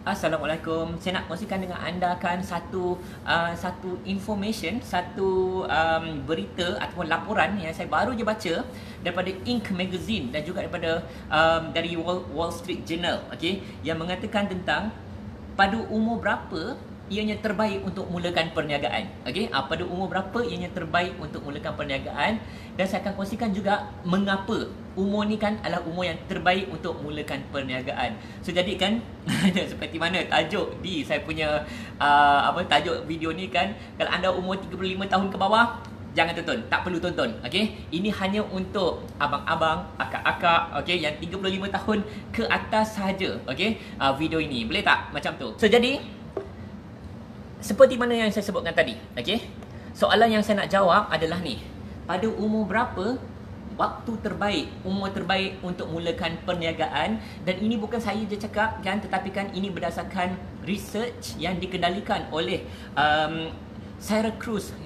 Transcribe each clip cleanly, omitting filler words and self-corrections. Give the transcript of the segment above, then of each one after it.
Assalamualaikum. Saya nak kongsikan dengan anda kan satu information, berita ataupun laporan yang saya baru je baca daripada Inc Magazine dan juga daripada dari Wall Street Journal, okey, yang mengatakan tentang pada umur berapa ianya terbaik untuk mulakan perniagaan. Okey, pada umur berapa ianya terbaik untuk mulakan perniagaan, dan saya akan kongsikan juga mengapa umur ni kan adalah umur yang terbaik untuk mulakan perniagaan. So jadi kan seperti mana tajuk di saya punya tajuk video ni kan, kalau anda umur 35 tahun ke bawah jangan tonton, tak perlu tonton. Okey, ini hanya untuk abang-abang, akak-akak, okey, yang 35 tahun ke atas sahaja. Okey, video ini boleh tak macam tu. So jadi seperti mana yang saya sebutkan tadi, okey, soalan yang saya nak jawab adalah ni, pada umur berapa waktu terbaik, umur terbaik untuk mulakan perniagaan. Dan ini bukan saya je cakap kan, tetapi kan ini berdasarkan research yang dikendalikan oleh Syracuse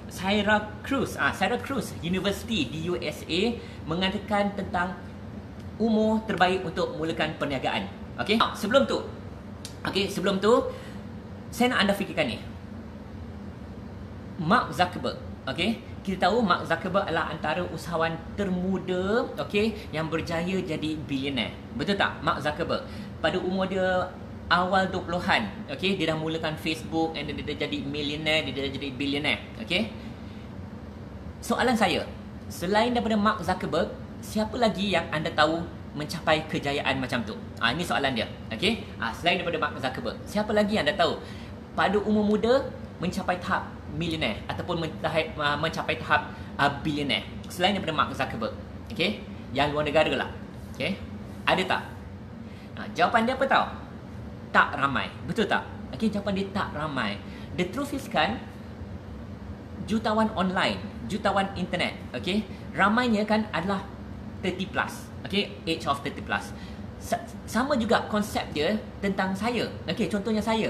University di USA, mengatakan tentang umur terbaik untuk mulakan perniagaan. Okey, sebelum tu saya nak anda fikirkan ni, Mark Zuckerberg, okey, kita tahu Mark Zuckerberg adalah antara usahawan termuda, okey, yang berjaya jadi billionaire. Betul tak? Mark Zuckerberg pada umur dia awal 20-an, okey, dia dah mulakan Facebook and dia dah jadi millionaire, dia dah jadi billionaire, okey. Soalan saya, selain daripada Mark Zuckerberg, siapa lagi yang anda tahu mencapai kejayaan macam tu? Ini soalan dia, okey. Selain daripada Mark Zuckerberg, siapa lagi yang anda tahu pada umur muda mencapai tahap millionaire ataupun mencapai tahap billionaire selain daripada Mark Zuckerberg, okey, yang luar negara lah, okey, ada tak? Jawapan dia apa tahu? Tak ramai, betul tak? Okey, jawapan dia tak ramai. The truth is kan, jutawan online, jutawan internet, okey, ramainya kan adalah 30 plus, okey, age of 30 plus. Sama juga konsep dia tentang saya. Okey, contohnya saya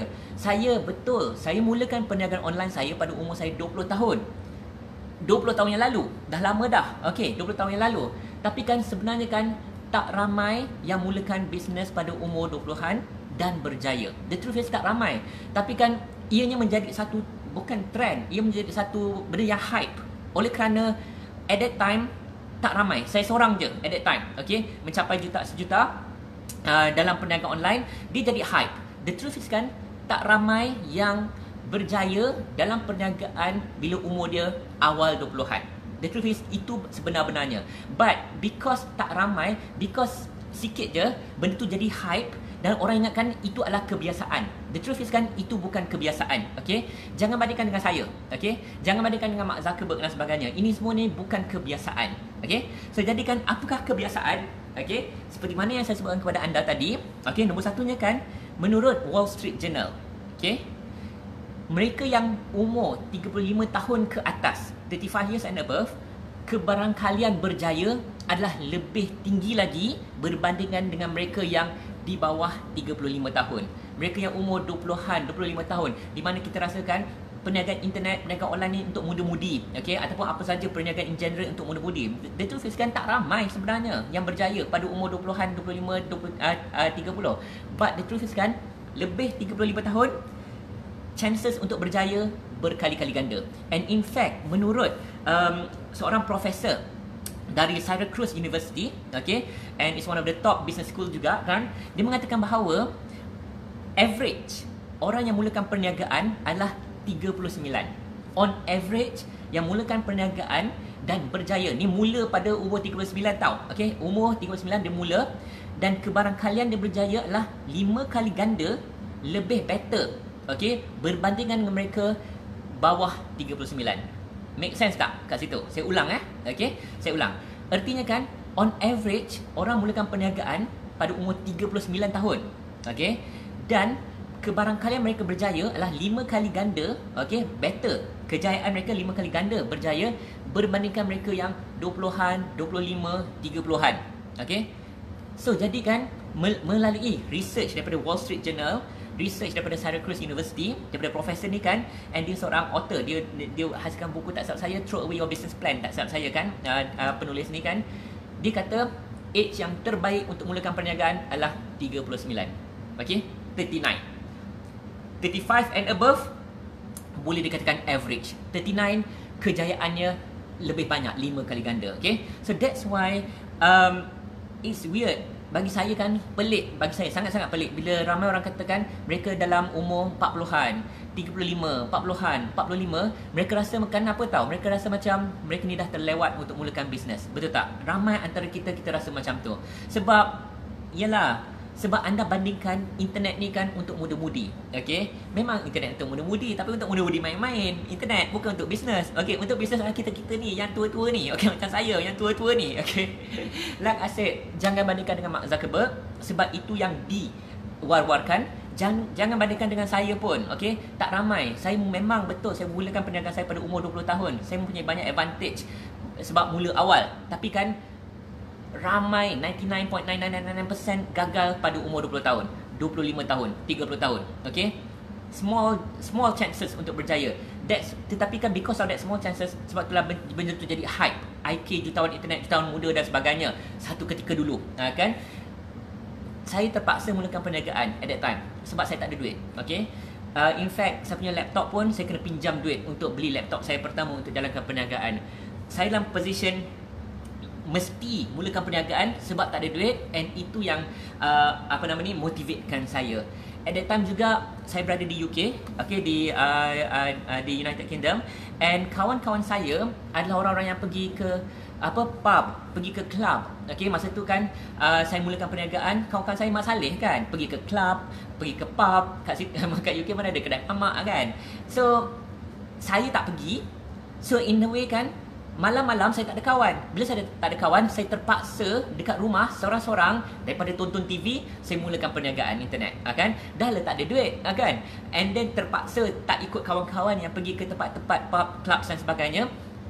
mulakan perniagaan online saya pada umur saya 20 tahun. 20 tahun yang lalu, dah lama dah. Okey, 20 tahun yang lalu. Tapi kan sebenarnya kan tak ramai yang mulakan bisnes pada umur 20-an dan berjaya. The truth is tak ramai. Tapi kan ianya menjadi satu, bukan trend, ia menjadi satu benda yang hype. Oleh kerana at that time tak ramai. Saya seorang je at that time, okey, mencapai sejuta dalam perniagaan online, dia jadi hype. The truth is kan tak ramai yang berjaya dalam perniagaan bila umur dia awal 20-an. The truth is itu sebenar-benarnya. But because tak ramai, because sikit je benda tu jadi hype dan orang ingatkan itu adalah kebiasaan. The truth is kan itu bukan kebiasaan, okey? Jangan bandingkan dengan saya, okey? Jangan bandingkan dengan Mark Zuckerberg dan sebagainya. Ini semua ni bukan kebiasaan, okey? So jadikan apakah kebiasaan? Okey, seperti mana yang saya sebutkan kepada anda tadi, okey, nombor satunya kan menurut Wall Street Journal, okey, mereka yang umur 35 tahun ke atas, 35 years and above, kebarangkalian berjaya adalah lebih tinggi lagi berbandingkan dengan mereka yang di bawah 35 tahun. Mereka yang umur 20-an, 25 tahun, di mana kita rasakan perniagaan internet, perniagaan online ni untuk muda-mudi, okey, ataupun apa saja perniagaan in general untuk muda-mudi. The truth is kan tak ramai sebenarnya yang berjaya pada umur 20-an, 25, 30. But the truth is kan lebih 35 tahun, chances untuk berjaya berkali-kali ganda. And in fact, menurut seorang profesor dari Syracuse University, okay, and it's one of the top business school juga kan, dia mengatakan bahawa average orang yang mulakan perniagaan adalah 39. On average yang mulakan perniagaan dan berjaya ni mula pada umur 39 tau, okay, umur 39 dia mula, dan kebarangkalian dia berjaya adalah 5 kali ganda lebih better, okay, berbandingkan dengan mereka bawah 39. Make sense tak kat situ? Saya ulang okey, saya ulang. Artinya kan on average orang mulakan perniagaan pada umur 39 tahun, okey, dan kebarangkalian mereka berjaya adalah 5 kali ganda, okey, better. Kejayaan mereka 5 kali ganda berjaya berbandingkan mereka yang 20-an, 25, 30-an. Okey. So jadi kan melalui research daripada Wall Street Journal, research daripada Syracuse University, daripada profesor ni kan, and dia seorang author, dia hasilkan buku, tak silap saya, Throw Away Your Business Plan, tak silap saya kan, penulis ni kan, dia kata age yang terbaik untuk mulakan perniagaan adalah 39. Okay, 39. 35 and above boleh dikatakan average. 39 kejayaannya lebih banyak, 5 kali ganda. Okay, so that's why it's weird. Bagi saya kan pelik, bagi saya sangat-sangat pelik bila ramai orang katakan mereka dalam umur 40-an, 35, 40-an, 45, mereka rasa makan apa tahu? Mereka rasa macam mereka ni dah terlewat untuk mulakan bisnes. Betul tak? Ramai antara kita rasa macam tu. Sebab sebab anda bandingkan internet ni kan untuk muda-mudi. Okey, memang internet untuk muda-mudi, tapi untuk muda-mudi main-main. Internet bukan untuk bisnes. Okey, untuk bisnes kita ni yang tua-tua ni. Okey, macam saya yang tua-tua ni. Okey. Like I said, jangan bandingkan dengan Mark Zuckerberg sebab itu yang diwar-warkan. Jangan bandingkan dengan saya pun. Okey, tak ramai. Saya memang betul saya mulakan perniagaan saya pada umur 20 tahun. Saya mempunyai banyak advantage sebab mula awal. Tapi kan ramai 99.9999% gagal pada umur 20 tahun, 25 tahun, 30 tahun. Okay, small chances untuk berjaya. Tetapi kan because of that small chances, sebab itulah benda tu jadi hype, IK jutawan internet, jutawan muda dan sebagainya satu ketika dulu. Kan saya terpaksa mulakan perniagaan at that time sebab saya tak ada duit. Okay, in fact saya punya laptop pun saya kena pinjam duit untuk beli laptop saya pertama untuk jalankan perniagaan. Saya dalam position mesti mulakan perniagaan sebab tak ada duit, and itu yang motivatekan saya. At that time juga saya berada di UK, okay, di United Kingdom, and kawan-kawan saya adalah orang-orang yang pergi ke pub, pergi ke club. Okay, masa tu kan saya mulakan perniagaan, kawan-kawan saya Mak Saleh kan pergi ke club, pergi ke pub. Kat UK mana ada kedai mamak kan. So saya tak pergi. So in a way kan, malam-malam saya tak ada kawan. Bila saya tak ada kawan, saya terpaksa dekat rumah seorang-seorang, daripada tonton TV, saya mulakan perniagaan internet. Kan? Dah lah tak ada duit. Kan? And then terpaksa tak ikut kawan-kawan yang pergi ke tempat-tempat pub, clubs dan sebagainya.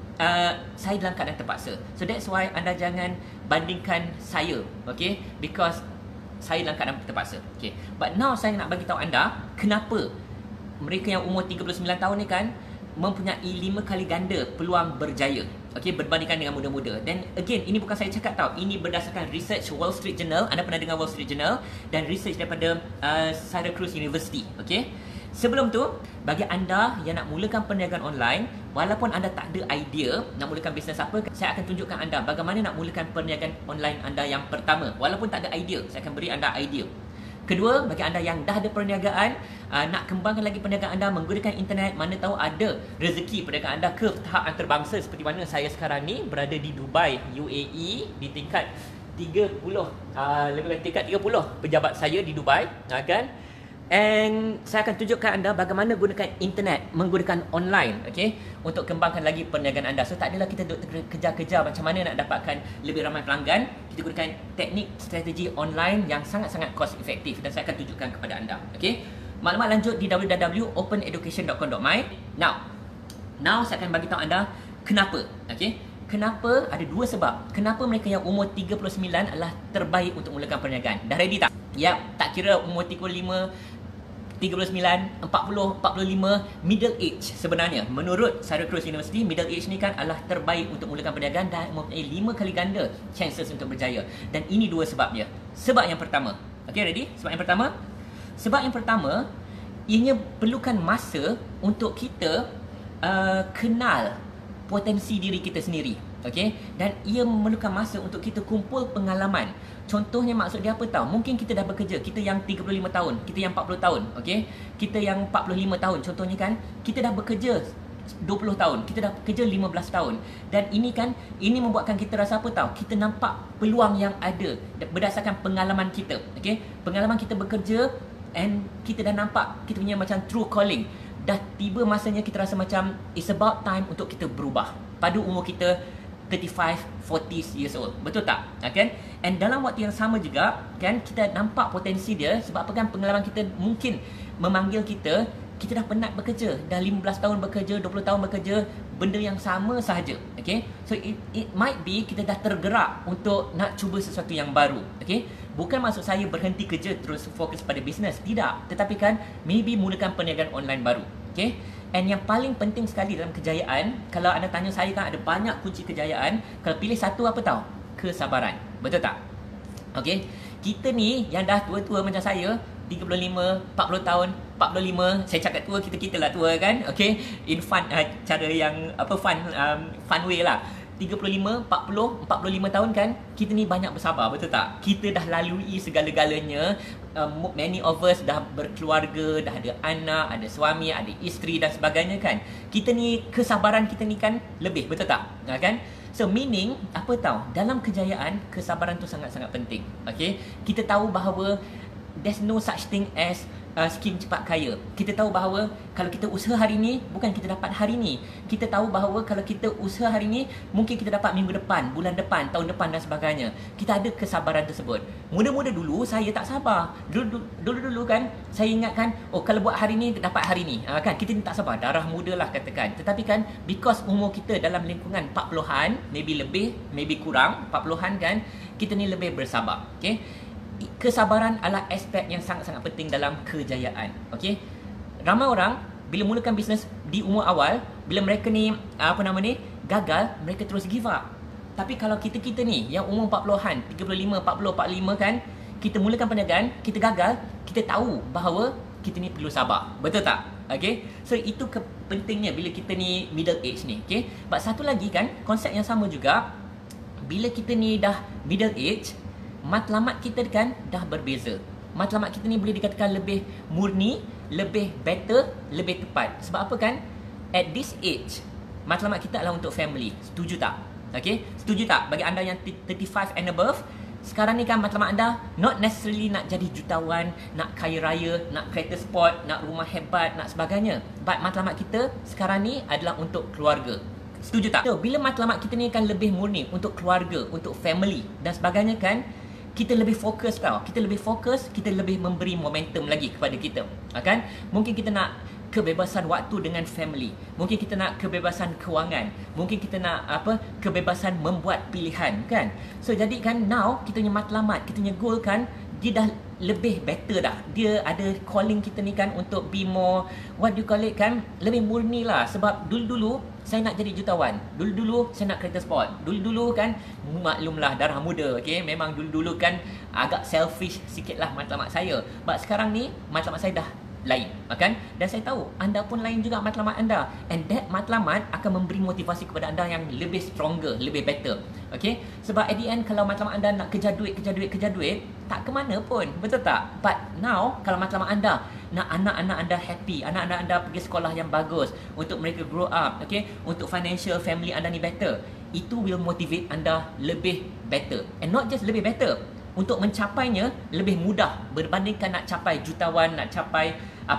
Saya dalam keadaan terpaksa. So that's why anda jangan bandingkan saya. Okay? Because saya dalam keadaan terpaksa. Okay? But now saya nak bagi tahu anda kenapa mereka yang umur 39 tahun ni kan mempunyai 5 kali ganda peluang berjaya. Okey, berbandingkan dengan muda-muda. Dan again, ini bukan saya cakap tau, ini berdasarkan research Wall Street Journal. Anda pernah dengar Wall Street Journal, dan research daripada Syracuse University. Okey, sebelum tu, bagi anda yang nak mulakan perniagaan online, walaupun anda tak ada idea nak mulakan bisnes apa, saya akan tunjukkan anda bagaimana nak mulakan perniagaan online anda yang pertama. Walaupun tak ada idea, saya akan beri anda idea. Kedua, bagi anda yang dah ada perniagaan, nak kembangkan lagi perniagaan anda menggunakan internet, mana tahu ada rezeki perniagaan anda ke tahap antarabangsa seperti mana saya sekarang ni berada di Dubai, UAE, di tingkat 30, lebih kurang tingkat 30 pejabat saya di Dubai, kan? And saya akan tunjukkan anda bagaimana gunakan internet, menggunakan online, okay, untuk kembangkan lagi perniagaan anda. So tak adalah kita duk kejar-kejar macam mana nak dapatkan lebih ramai pelanggan. Kita gunakan teknik strategi online yang sangat-sangat cost efektif, dan saya akan tunjukkan kepada anda. Okay, maklumat lanjut di www.openeducation.com.my. Now saya akan bagi tahu anda kenapa. Okay, kenapa? Ada dua sebab kenapa mereka yang umur 39 adalah terbaik untuk mulakan perniagaan. Dah ready tak? Ya, tak kira umur 35, 39, 40, 45, middle age sebenarnya. Menurut Syracuse University, middle age ni kan adalah terbaik untuk mulakan perniagaan dan mempunyai 5 kali ganda chances untuk berjaya. Dan ini dua sebabnya. Sebab yang pertama, okay, ready? Sebab yang pertama, ianya perlukan masa untuk kita kenal potensi diri kita sendiri. Okay? Dan ia memerlukan masa untuk kita kumpul pengalaman. Contohnya maksud dia apa tahu? Mungkin kita dah bekerja, kita yang 35 tahun, kita yang 40 tahun, okay? Kita yang 45 tahun contohnya kan, kita dah bekerja 20 tahun, kita dah bekerja 15 tahun. Dan ini kan, ini membuatkan kita rasa apa tahu? Kita nampak peluang yang ada berdasarkan pengalaman kita, okay? Pengalaman kita bekerja, and kita dah nampak kita punya macam true calling. Dah tiba masanya kita rasa macam it's about time untuk kita berubah pada umur kita 35, 40 years old. Betul tak? Kan? And dalam waktu yang sama juga, kan, kita nampak potensi dia. Sebab apa kan, pengalaman kita mungkin memanggil kita dah penat bekerja. Dah 15 tahun bekerja, 20 tahun bekerja, benda yang sama sahaja. Okay? So it might be kita dah tergerak untuk nak cuba sesuatu yang baru. Okay? Bukan maksud saya berhenti kerja terus fokus pada bisnes. Tidak. Tetapi kan, maybe mulakan perniagaan online baru. Okay? And yang paling penting sekali dalam kejayaan, kalau anda tanya saya kan ada banyak kunci kejayaan. Kalau pilih satu apa tahu? Kesabaran. Betul tak? Okay? Kita ni yang dah tua-tua macam saya, 35, 40 tahun, 45, saya cakap tua, kita lah tua kan. Okay, in fun, cara yang fun way lah. 35, 40, 45 tahun kan, kita ni banyak bersabar, betul tak? Kita dah lalui segala-galanya. Many of us dah berkeluarga, dah ada anak, ada suami, ada isteri dan sebagainya kan. Kita ni, kesabaran kita ni kan lebih, betul tak? Kan? So meaning, apa tahu, dalam kejayaan, kesabaran tu sangat-sangat penting. Okay? Kita tahu bahawa there's no such thing as skim cepat kaya. Kita tahu bahawa kalau kita usaha hari ni, bukan kita dapat hari ni. Kita tahu bahawa kalau kita usaha hari ni, mungkin kita dapat minggu depan, bulan depan, tahun depan dan sebagainya. Kita ada kesabaran tersebut. Muda-muda dulu, saya tak sabar. Dulu kan, saya ingatkan, oh kalau buat hari ni, dapat hari ni. Kan, kita ni tak sabar. Darah muda lah katakan. Tetapi kan, because umur kita dalam lingkungan 40-an, maybe lebih, maybe kurang, 40-an kan, kita ni lebih bersabar. Okay? Kesabaran adalah aspek yang sangat-sangat penting dalam kejayaan. Okey. Ramai orang bila mulakan bisnes di umur awal, bila mereka ni gagal, mereka terus give up. Tapi kalau kita ni yang umur 40-an, 35, 40, 45 kan, kita mulakan perniagaan, kita gagal, kita tahu bahawa kita ni perlu sabar. Betul tak? Okey. So itu pentingnya bila kita ni middle age ni, okey. But satu lagi kan, konsep yang sama juga, bila kita ni dah middle age, matlamat kita kan dah berbeza. Matlamat kita ni boleh dikatakan lebih murni, lebih better, lebih tepat. Sebab apa kan? At this age, matlamat kita adalah untuk family. Setuju tak? Okay? Setuju tak? Bagi anda yang 35 and above, sekarang ni kan matlamat anda not necessarily nak jadi jutawan, nak kaya raya, nak kereta sport, nak rumah hebat, nak sebagainya. But matlamat kita sekarang ni adalah untuk keluarga. Setuju tak? So, bila matlamat kita ni kan lebih murni untuk keluarga, untuk family dan sebagainya kan, kita lebih fokus tau. Kita lebih fokus, kita lebih memberi momentum lagi kepada kita. Kan? Mungkin kita nak kebebasan waktu dengan family. Mungkin kita nak kebebasan kewangan. Mungkin kita nak kebebasan membuat pilihan kan. So jadi kan now kita punya matlamat, kita punya goal kan, dia dah lebih better dah. Dia ada calling kita ni kan untuk be more, what do you call it kan, lebih murni lah. Sebab dulu-dulu saya nak jadi jutawan. Dulu-dulu saya nak kereta sport. Dulu-dulu kan, maklumlah darah muda, okay? Memang dulu-dulu kan agak selfish sikit lah matlamat saya. But sekarang ni matlamat saya dah lain, kan? Dan saya tahu anda pun lain juga matlamat anda. And that matlamat akan memberi motivasi kepada anda yang lebih stronger, lebih better. Okay? Sebab at the end kalau matlamat anda nak kejar duit, tak ke mana pun. Betul tak? But now kalau matlamat anda nak anak-anak anda happy, anak-anak anda pergi sekolah yang bagus, untuk mereka grow up, okay? Untuk financial family anda ni better, itu will motivate anda lebih better. And not just lebih better, untuk mencapainya lebih mudah berbandingkan nak capai jutawan, nak capai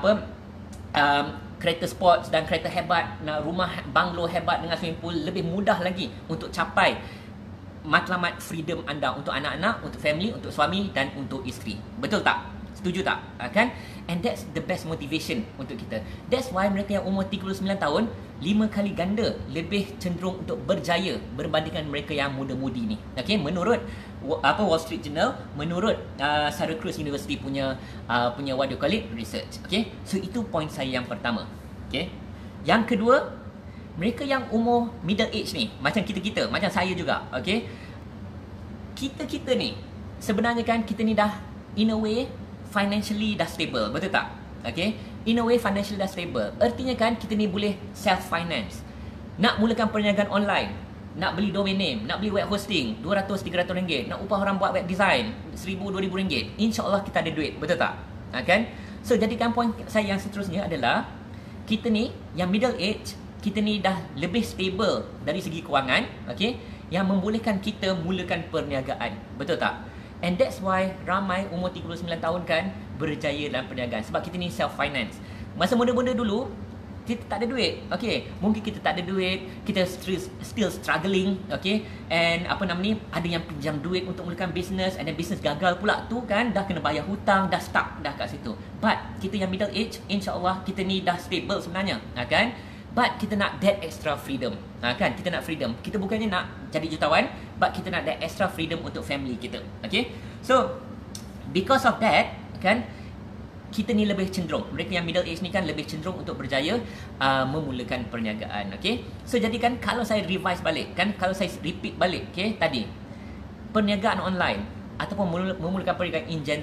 kereta sports dan kereta hebat, nak rumah banglo hebat dengan swimming pool, lebih mudah lagi untuk capai matlamat freedom anda untuk anak-anak, untuk family, untuk suami dan untuk isteri. Betul tak? Setuju tak? Kan? And that's the best motivation untuk kita. That's why mereka yang umur 39 tahun 5 kali ganda lebih cenderung untuk berjaya berbandingkan mereka yang muda-mudi ni. Okay? Menurut Wall Street Journal, menurut Syracuse University punya what do you call it, research. Okay? So itu point saya yang pertama. Okay? Yang kedua, mereka yang umur middle age ni, macam kita-kita, macam saya juga. Okay? Kita ni sebenarnya kan kita ni dah in a way financially dah stable, betul tak? Okay? In a way financially dah stable. Artinya kan kita ni boleh self-finance. Nak mulakan perniagaan online, nak beli domain name, nak beli web hosting, RM200-300, nak upah orang buat web design RM1,000-2,000, insya-Allah kita ada duit, betul tak? Kan? So jadikan point saya yang seterusnya adalah kita ni yang middle age, kita ni dah lebih stable dari segi kewangan, okay? Yang membolehkan kita mulakan perniagaan, betul tak? And that's why ramai umur 39 tahun kan berjaya dalam perniagaan, sebab kita ni self-finance. Masa muda-muda dulu, kita tak ada duit, okay? Mungkin kita tak ada duit, kita still struggling, okay? And ada yang pinjam duit untuk mulakan business, and then business gagal pula tu kan, dah kena bayar hutang, dah stuck dah kat situ. But kita yang middle age, insya-Allah kita ni dah stable sebenarnya, kan? But kita nak that extra freedom, kan? Kita nak freedom. Kita bukannya nak jadi jutawan, but kita nak that extra freedom untuk family kita, okay? So because of that, kan, kita ni lebih cenderung, mereka yang middle age ni kan lebih cenderung untuk berjaya memulakan perniagaan, okay? So jadikan kalau saya revise balik, kan, kalau saya repeat balik, okay, tadi perniagaan online ataupun memulakan perniagaan in general,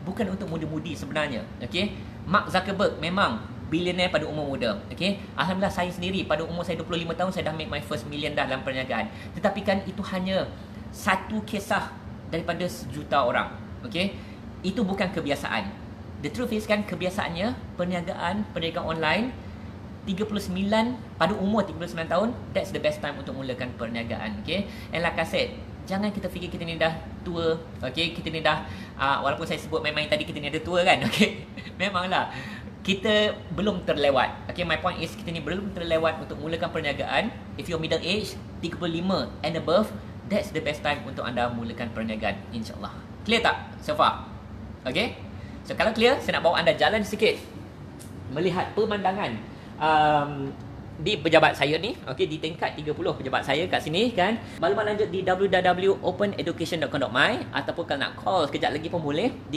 bukan untuk muda-mudi sebenarnya. Okey. Mark Zuckerberg memang billionaire pada umur muda. Okey. Alhamdulillah saya sendiri pada umur saya 25 tahun saya dah make my first million dah dalam perniagaan. Tetapi kan itu hanya satu kisah daripada sejuta orang. Okey. Itu bukan kebiasaan. The truth is kan kebiasaannya perniagaan online 39 pada umur 39 tahun, that's the best time untuk mulakan perniagaan. Okay, and like I said, jangan kita fikir kita ni dah tua. Okay, kita ni dah walaupun saya sebut main-main tadi kita ni ada tua kan. Okay, memanglah kita belum terlewat. Okay, my point is kita ni belum terlewat untuk mulakan perniagaan. If you're middle age 35 and above, that's the best time untuk anda mulakan perniagaan, insyaAllah. Clear tak so far? Okay, so kalau clear, saya nak bawa anda jalan sikit melihat pemandangan di pejabat saya ni, okey, di tingkat 30 pejabat saya kat sini kan. Maklumat lanjut di www.openeducation.com.my ataupun kalau nak call sekejap lagi pun boleh di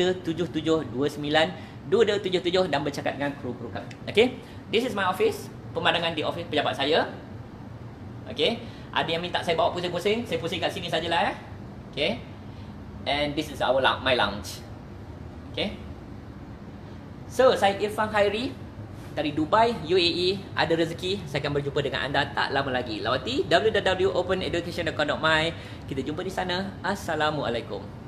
0377292277 dan bercakap dengan kru-kru kami. Okey, this is my office, pemandangan di office pejabat saya. Okey, ada yang minta saya bawa pusing-pusing, saya pusing kat sini sajalah ya. Okey, and this is my lounge. Okey, so saya Irfan Khairi dari Dubai, UAE. Ada rezeki saya akan berjumpa dengan anda tak lama lagi. Lawati www.openeducation.com.my. Kita jumpa di sana. Assalamualaikum.